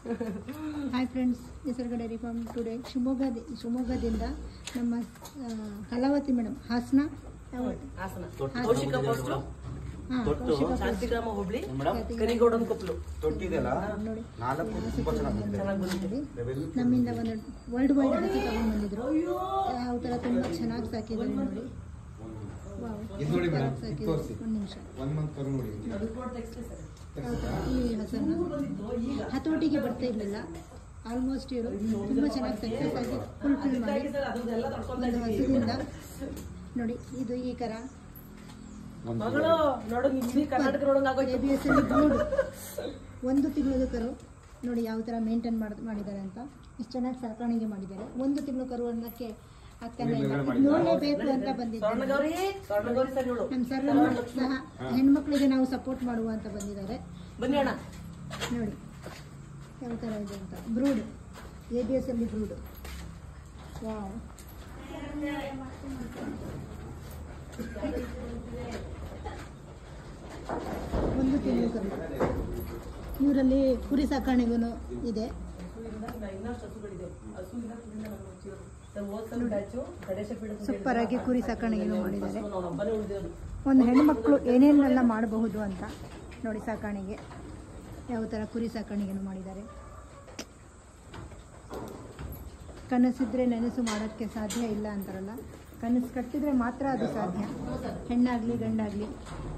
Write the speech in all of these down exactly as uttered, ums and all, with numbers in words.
Hi friends, Nisarga dairy farm today Shivamogga ಶಿವಮೊಗ್ಗದಿಂದ ನಮ್ಮ Kalavathi madam Hassan Hassan Kaushika post Shantigrama ಹೋಬಳಿ ಕರಿಗೌಡನ ಕೊಪ್ಪಲು ತೊಟ್ಟಿದೆಲ್ಲ ನಾಲ್ಕು ತುಂಬಾ ಚೆನ್ನಾಗಿ ನಮ್ಮಿಂದ ಒಂದು ವರ್ಲ್ಡ್ ವೈಡ್ ಹಕ್ಕಿ ತಗೊಂಡು ಬಂದಿದ್ರು. ಯಾವ ಥರ ತುಂಬ ಚೆನ್ನಾಗಿ ಸಾಕಿದ್ದಾರೆ ನೋಡಿ. ಒಂದು ನಿಮಿಷ ಈ ಹಸನ್ನ ಹತೋಟಿಗೆ ಬರ್ತಾ ಇರಲಿಲ್ಲ. ಆಲ್ಮೋಸ್ಟ್ ಇವರು ತುಂಬ ಚೆನ್ನಾಗಿ ಸಕ್ಸಸ್ ಆಗಿ ಫುಲ್ಫಿಲ್ ಮಾಡಿ ಒಂದು ಹಸುವಿಂದ ನೋಡಿ. ಇದು ಈ ಕರ ಎ ಬಿ ಎಸ್ ಅಲ್ಲಿ ಬ್ರೂಡ್ ಒಂದು ತಿಂಗಳದ ಕರು ನೋಡಿ ಯಾವ ಥರ ಮೇಂಟೈನ್ ಮಾಡಿ ಮಾಡಿದ್ದಾರೆ ಅಂತ. ಇಷ್ಟು ಚೆನ್ನಾಗಿ ಸಾಕಾಣಿಕೆ ಮಾಡಿದ್ದಾರೆ. ಒಂದು ತಿಂಗಳು ಕರು ಅನ್ನಕ್ಕೆ ಆಗ್ತಾನೆ ಇಲ್ಲ. ನೋಡಲೇಬೇಕು ಅಂತ ಬಂದಿದ್ದಾರೆ ನಮ್ಮ ಸರ್ ಸಹ ಹೆಣ್ಮಕ್ಳಿಗೆ ನಾವು ಸಪೋರ್ಟ್ ಮಾಡುವ ಅಂತ ಬಂದಿದ್ದಾರೆ. ನೋಡಿ ಯಾವ ಥರ ಇದೆ ಅಂತ. ಬ್ರೂಡ್ ಎ ಬಿ ಎಸ್ ಅಲ್ಲಿ ಬ್ರೂಡ್. ವಾವ್, ಒಂದು ತಿಂಗಳು ಕರು. ಇವರಲ್ಲಿ ಕುರಿ ಸಾಕಾಣೆಗೂ ಇದೆ. ಸೂಪರ್ ಆಗಿ ಕುರಿ ಸಾಕಾಣಿಕೆನೂ ಮಾಡಿದ್ದಾರೆ. ಒಂದು ಹೆಣ್ಮಕ್ಳು ಏನೇನೆಲ್ಲ ಮಾಡಬಹುದು ಅಂತ ನೋಡಿ. ಸಾಕಾಣಿಕೆ ಯಾವ ಥರ ಕುರಿ ಸಾಕಾಣಿಕೆನೂ ಮಾಡಿದ್ದಾರೆ. ಕನಸಿದ್ರೆ ನೆನಸು ಮಾಡೋಕ್ಕೆ ಸಾಧ್ಯ ಇಲ್ಲ ಅಂತಾರಲ್ಲ, ಕನಸು ಕಟ್ಟಿದ್ರೆ ಮಾತ್ರ ಅದು ಸಾಧ್ಯ. ಹೆಣ್ಣಾಗ್ಲಿ ಗಂಡಾಗ್ಲಿ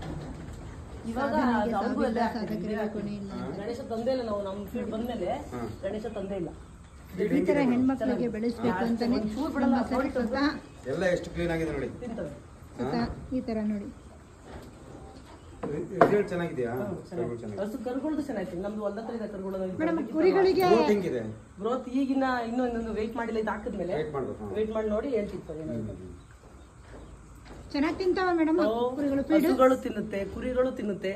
ಈ ತರ ಹೆಣ್ಮಕ್ಳಿಗೆ ಬೆಳೆಸ್ಬೇಕು ಅಂತಾನೆ ಎಲ್ಲ ಎಷ್ಟು ಕ್ಲೀನ್ ಆಗಿದೆ ನೋಡಿ. ಈ ತರ ನೋಡಿ. ಮೇಡಮ್ ಕುರಿಗಳಿಗೆ ಗ್ರೋತ್ ಈಗಿನ ಇನ್ನೂ ಇನ್ನೊಂದು ವೇಟ್ ಮಾಡಿಲ್ಲ. ಇದು ಹಾಕಿದ್ಮೇಲೆ ವೇಟ್ ಮಾಡಿ ನೋಡಿ ಹೇಳ್ತಿತ್ತು. ಚೆನ್ನಾಗಿ ತಿಂತಾವ ಮೇಡಮ್ ಕುರಿಗಳು. ಹಸುಗಳು ತಿನ್ನುತ್ತೆ, ಕುರಿಗಳು ತಿನ್ನುತ್ತೆ.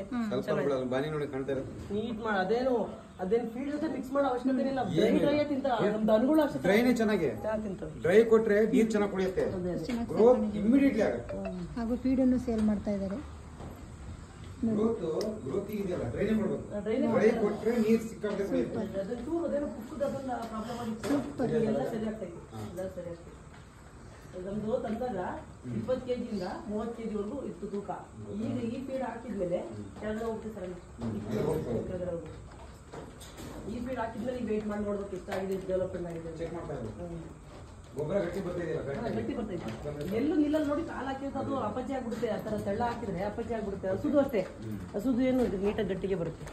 ನೀಟ್ ಮಾಡಿ ಅದೇನು ಅದೇನು ಫೀಡ್ ಜೊತೆ ಮಿಕ್ಸ್ ಮಾಡೋ ಅವಶ್ಯಕತೆ ಇಲ್ಲ. ಡ್ರೈ ಡ್ರೈ ತಿಂತ ನಮ್ದು ಅನುಗುಣ ಅಷ್ಟೇ. ಡ್ರೈನೇ ಚೆನ್ನಾಗಿ ತಿಂತವೆ. ಡ್ರೈ ಕೊಟ್ರೆ ನೀರು ಚೆನ್ನಾಗಿ ಕುಡಿಯುತ್ತೆ. ಗ್ರೋತ್ ಇಮಿಡಿಯೇಟ್ಲಿ ಆಗುತ್ತೆ. ಹಾಗೂ ಫೀಡ್ ಅನ್ನು ಸೇಲ್ ಮಾಡ್ತಾ ಇದ್ದಾರೆ. ಗ್ರೋತ್ ಗ್ರೋತ್ ಇದೆಯಲ್ಲ ಡ್ರೈನೇ ಕೊಡಬೇಕು. ಡ್ರೈ ಕೊಟ್ರೆ ನೀರು ಸಿಕ್ಕಾಪಟ್ಟೆ ಕುಡಿಯುತ್ತೆ. ಅದನ್ನು ಅದೇನು ಪುಕ್ಕದ ಅದನ್ನ ಪ್ರಾಬ್ಲಮ್ ಆಗಿ ಸೂಪರ್ ಎಲ್ಲ ಸರಿ ಆಗ್ತದೆ. ಎಲ್ಲ ಸರಿ ಆಗ್ತದೆ. ನಮ್ದು ತಂದಾಗ ಇಪ್ಪತ್ತು ಕೆಜಿ ಇಂದ ಮೂವತ್ತು ಕೆಜಿ ವರೆಗೂ ಇತ್ತು ತೂಕ. ಈಗ ಈ ಫೀಡ್ ಹಾಕಿದ್ಮೇಲೆ ಕೆಳಗಡೆ ಹೋಗ್ತೀವಿ ಸರ್. ಕೆಳಗಡೆ ಹೋಗ್ತೀವಿ. ಈ ಫೀಡ್ ಹಾಕಿದ್ಮೇಲೆ ಈಗ ವೇಟ್ ಮಾಡಿ ನೋಡ್ಬೇಕು ಎಷ್ಟಾಗಿದೆ, ಡೆವಲಪ್ಮೆಂಟ್ ಆಗಿದೆ ಚೆಕ್ ಮಾಡ್ತಾ ಇದ್ದೀವಿ. ಗೊಬ್ಬರ ಗಟ್ಟಿ ಬರ್ತಿದೆಯಲ್ಲ, ಗಟ್ಟಿ ಬರ್ತೈತೆ. ಎಲ್ಲೂ ನಿಲ್ಲಲ್ಲಿ ನೋಡಿ ಕಾಲು ಹಾಕಿದ್ರೆ ಅದು ಅಪಚೆ ಆಗ್ಬಿಡುತ್ತೆ. ಆ ಥರ ತೆಳ್ಳ ಹಾಕಿದ್ರೆ ಅಪಚೆ ಆಗ್ಬಿಡುತ್ತೆ. ಹಸುದು ಅಷ್ಟೇ. ಹಸುದು ಏನು ನೀಟಾಗಿ ಗಟ್ಟಿಗೆ ಬರುತ್ತೆ.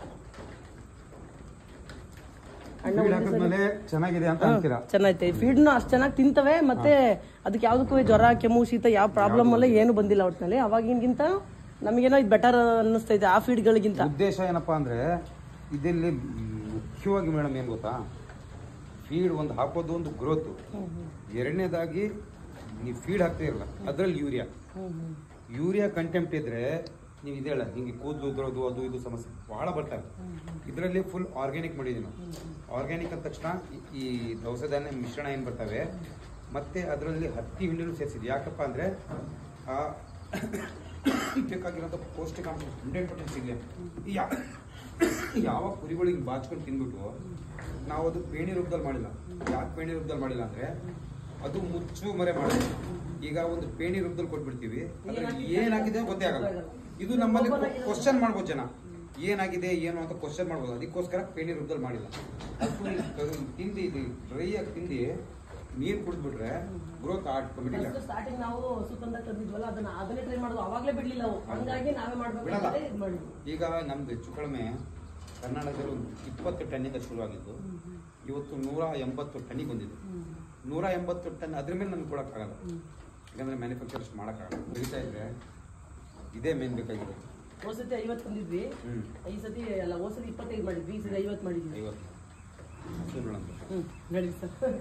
ಚೆನ್ನಾಗಿದೆ ಅಂತ ಅಂತೀರಾ? ಚೆನ್ನಾಗೈತೆ. ಫೀಡ್ನ ಅಷ್ಟು ಚೆನ್ನಾಗಿ ತಿಂತವೆ. ಮತ್ತೆ ಅದಕ್ಕೆ ಯಾವ್ದಕ್ಕೂ ಜ್ವರ, ಕೆಮ್ಮು, ಶೀತ ಯಾವ ಪ್ರಾಬ್ಲಮ್ ಅಲ್ಲ ಏನು ಬಂದಿಲ್ಲ ಒಟ್ಟಿನಲ್ಲಿ. ಅವಾಗಿನಗಿಂತ ನಮಗೇನೋ ಇದು ಬೆಟರ್ ಅನ್ನಿಸ್ತಾ ಇದೆ ಆ ಫೀಡ್ಗಳಿಗಿಂತ. ಉದ್ದೇಶ ಏನಪ್ಪಾ ಅಂದ್ರೆ ಇದರಲ್ಲಿ ಮುಖ್ಯವಾಗಿ ಮೇಡಮ್ ಏನ್ ಗೊತ್ತಾ, ಫೀಡ್ ಒಂದು ಹಾಕೋದು ಒಂದು ಗ್ರೋತ್. ಎರಡನೇದಾಗಿ ನೀವು ಫೀಡ್ ಹಾಕ್ತಾ ಇರಲ್ಲ, ಅದ್ರಲ್ಲಿ ಯೂರಿಯಾ ಯೂರಿಯಾ ಕಂಟೆಂಟ್ ಇದ್ರೆ ನೀವು ಇದೆಲ್ಲ ಹಿಂಗೆ ಕೂದಲು ಉದ್ರೋದು ಅದು ಇದು ಸಮಸ್ಯೆ ಬಹಳ ಬರ್ತವೆ. ಇದರಲ್ಲಿ ಫುಲ್ ಆರ್ಗ್ಯಾನಿಕ್ ಮಾಡಿದೀವಿ ನಾವು. ಆರ್ಗ್ಯಾನಿಕ್ ಅಂದ ತಕ್ಷಣ ಈ ದವಸ ಧಾನ್ಯ ಮಿಶ್ರಣ ಏನು ಬರ್ತವೆ, ಮತ್ತೆ ಅದರಲ್ಲಿ ಹತ್ತಿ ಹಿಂಡಿನೂ ಸೇರಿಸಿದ್ವಿ. ಯಾಕಪ್ಪ ಅಂದರೆ ಆ ಬೇಕಾಗಿರೋಂಥ ಪೌಷ್ಟಿಕಾಂಶ ಹಂಡ್ರೆಡ್ ಪರ್ಸೆಂಟ್ ಸಿಗಲಿ. ಯಾ ಯಾವ ಕುರಿಗಳಿಗೆ ಬಾಚ್ಕೊಂಡು ತಿಂದ್ಬಿಟ್ಟು ನಾವು ಅದು ಪೇಣಿ ರೂಪದಲ್ಲಿ ಮಾಡಿಲ್ಲ. ಯಾಕೆ ಪೇಣಿ ರೂಪದಲ್ಲಿ ಮಾಡಿಲ್ಲ ಅಂದರೆ ಅದು ಮುಚ್ಚು ಮರೆ ಮಾಡಿಲ್ಲ. ಈಗ ಒಂದು ಪೇಣಿ ರೂಪದಲ್ಲಿ ಕೊಟ್ಬಿಡ್ತೀವಿ, ಅದ್ರಲ್ಲಿ ಏನಾಗಿದೆ ಗೊತ್ತೇ ಆಗಲ್ಲ. ಇದು ನಮ್ಮಲ್ಲಿ ಕ್ವಶನ್ ಮಾಡ್ಬೋದು ಜನ, ಏನಾಗಿದೆ ಏನು ಅಂತ ಕ್ವಶನ್ ಮಾಡ್ಬೋದು. ಅದಕ್ಕೋಸ್ಕರ ಪೇಣಿ ರೂಪದಲ್ಲಿ ಮಾಡಿಲ್ಲ. ಅದು ತಿಂದು ಇದು ಡ್ರೈ ಆಗಿ ತಿಂದು ನೀರು ಕುಡಿದ್ಬಿಟ್ರೆ ಗ್ರೋತ್ ಆಟೋಮೆಟಿಕ್. ಸ್ಟಾರ್ಟಿಂಗ್ ನಾವು ಹಸು ತಂದಾಗ ತಂದಿದ್ವಲ್ಲ ಅದನ್ನ ಅದನ್ನೇ ಟ್ರೈ ಮಾಡೋದು. ಅವಾಗಲೇ ಬಿಡ್ಲಿಲ್ಲ ನಾವು, ಹಂಗಾಗಿ ನಾವೇ ಮಾಡ್ಬೇಕು. ಈಗ ನಮ್ದು ಹೆಚ್ಚು ಕಡಿಮೆ ಕರ್ನಾಟಕದಲ್ಲಿ ಒಂದು ಇಪ್ಪತ್ತು ಟನ್ನಿಂದ ಶುರುವಾಗಿದ್ದು ಇವತ್ತು ನೂರ ಎಂಬತ್ತು ಟನ್ನಿಗೆ ಬಂದಿದೆ. ನೂರ ಎಂಬತ್ತು ಟನ್ ಅದ್ರ ಮೇಲೆ ನಮ್ಗೆ ಕೊಡೋಕ್ಕಾಗಲ್ಲ. ಯಾಕಂದ್ರೆ ಮ್ಯಾನುಫ್ಯಾಕ್ಚರ್ಸ್ ಮಾಡೋಕ್ಕಾಗಲ್ಲ. ಬೆಳೀತಾ ಇದ್ರೆ ಇದೇ ಮೇನ್ ಬೇಕಾಗಿದೆ. ಹೋದ ಸತಿ ಐವತ್ತು ತಂದಿದ್ವಿ, ಈ ಸತಿ ಅಲ್ಲ ಹೋದ ಸತಿ ಇಪ್ಪತ್ತೈದು ಮಾಡಿದ್ವಿ, ಈ ಸತಿ ಐವತ್ತು ಮಾಡಿದ್ವಿ. ಐವತ್ತು ಹ್ಮ್ ನಡೀಲಿ ಸರ್.